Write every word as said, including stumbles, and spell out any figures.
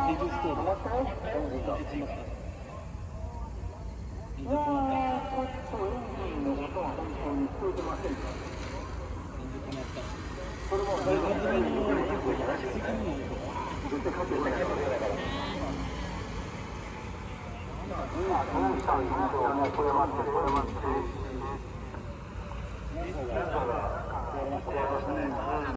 水ストーブ。水詰まった。水詰まった。水詰まった。これも水詰めの結構やらしすぎるの。絶対かけてないから。今、どうしたんですか。もうこれ待って、これ待って。